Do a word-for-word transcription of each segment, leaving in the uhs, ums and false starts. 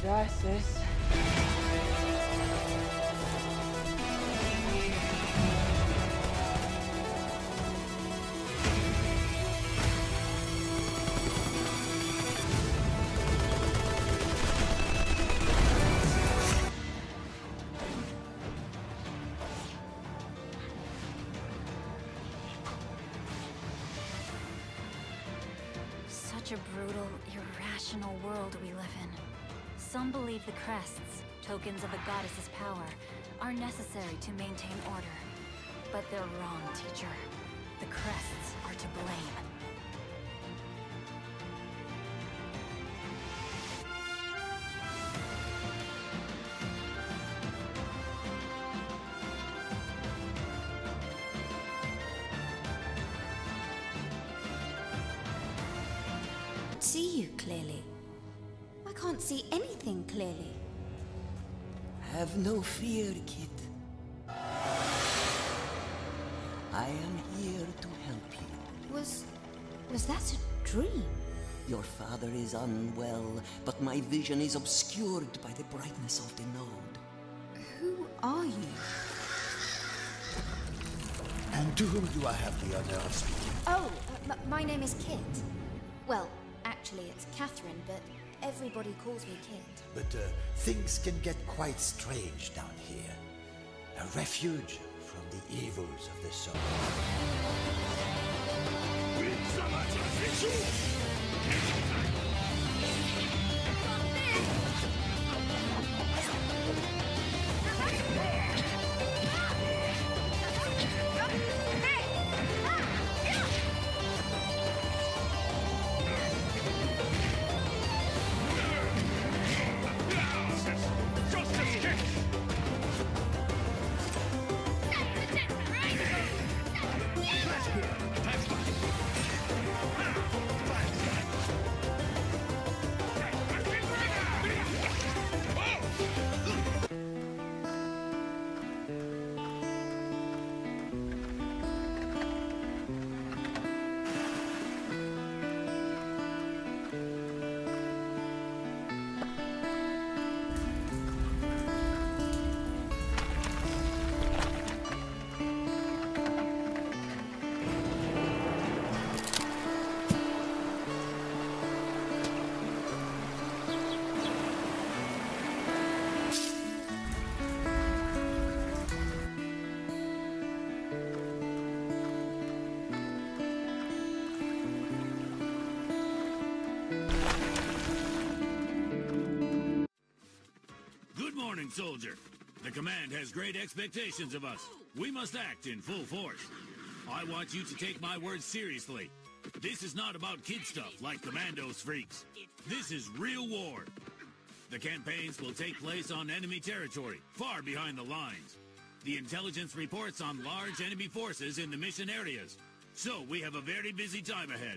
Paradisus. Such a brutal, irrational world we live in. Some believe the crests, tokens of a goddess's power, are necessary to maintain order. But they're wrong, teacher. The crests are to blame. See you clearly. I can't see anything clearly. Have no fear, kid. I am here to help you. Was... was that a dream? Your father is unwell, but my vision is obscured by the brightness of the node. Who are you? And to whom do I have the honor of speaking? Oh, uh, m my name is Kit. Well, actually it's Catherine, but everybody calls me Kit. But uh, things can get quite strange down here. A refuge from the evils of the soul. Soldier. The command has great expectations of us. We must act in full force. I want you to take my words seriously. This is not about kid stuff like Commandos freaks. This is real war. The campaigns will take place on enemy territory, far behind the lines. The intelligence reports on large enemy forces in the mission areas. So we have a very busy time ahead.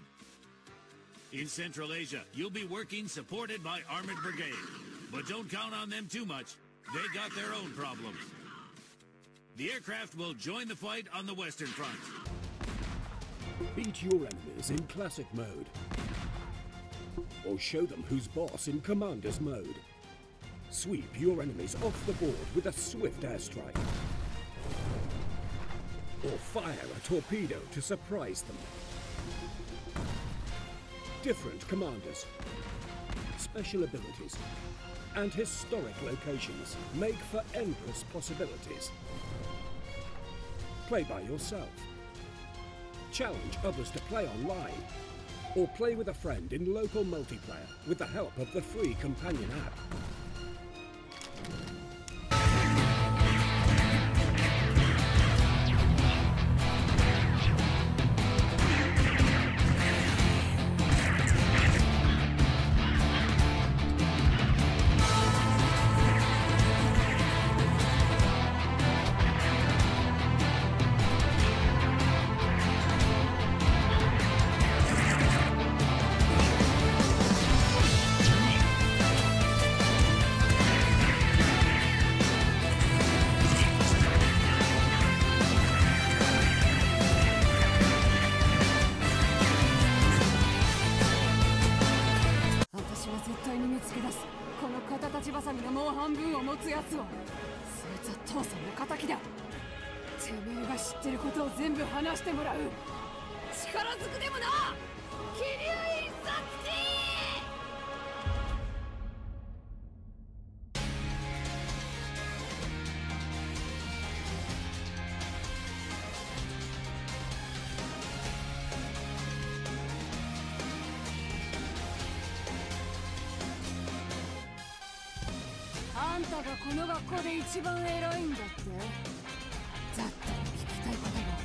In Central Asia, you'll be working supported by Armored Brigade. But don't count on them too much. They got their own problems. The aircraft will join the fight on the Western Front. Beat your enemies in classic mode. Or show them who's boss in commander's mode. Sweep your enemies off the board with a swift airstrike. Or fire a torpedo to surprise them. Different commanders, special abilities, and historic locations make for endless possibilities. Play by yourself. Challenge others to play online. Or play with a friend in local multiplayer with the help of the free companion app. 持つやつを。そいつは父さんの敵だ。てめえが知ってることを全部話してもらう。力ずくでもな、桐生一冊機。あんたがこの学校で一番偉いんだって。だったら聞きたいことが。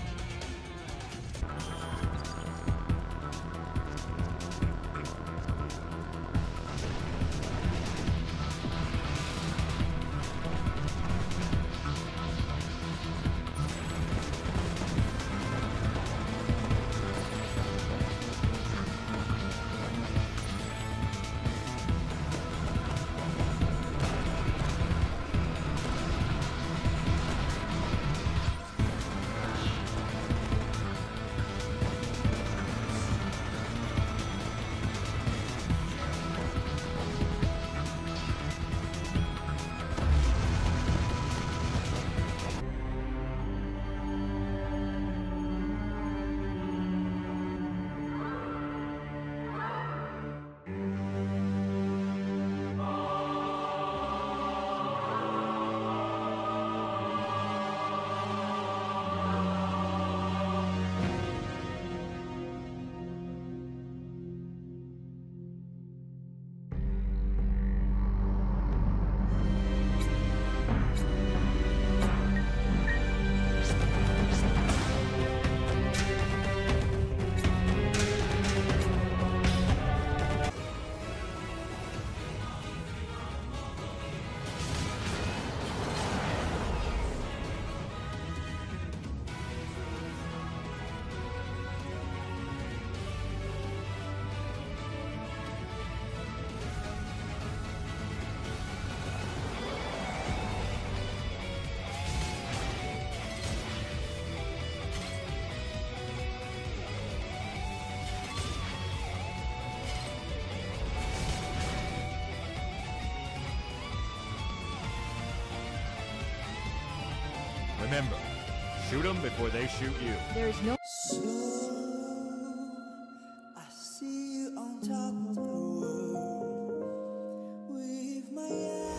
Remember, shoot them before they shoot you. There's no. So I see you on top of the world with my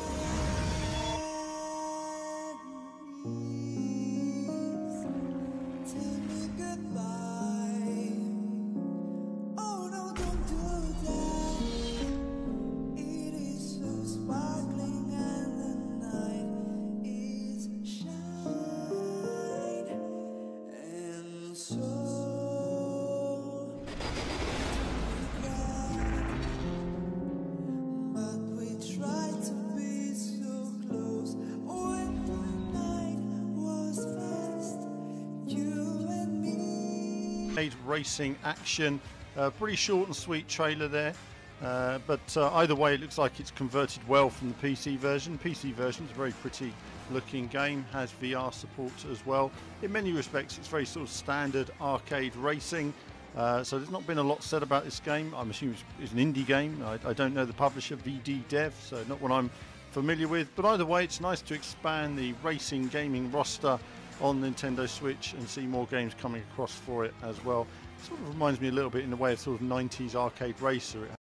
enemies. Tell me goodbye. Oh no, don't do that. It is so sparkling and the night is shine. And so but we tried to be so close when the night was fast, you and me. Racing action, uh, pretty short and sweet trailer there, uh, but uh, either way it looks like it's converted well from the P C version. P C version is a very pretty looking game, has V R support as well. In many respects it's very sort of standard arcade racing, uh, so there's not been a lot said about this game. I'm assuming it's, it's an indie game. I, I don't know the publisher, V D Dev, so not one I'm familiar with, but either way it's nice to expand the racing gaming roster on Nintendo Switch and see more games coming across for it as well. It sort of reminds me a little bit in the way of sort of nineties arcade racer. It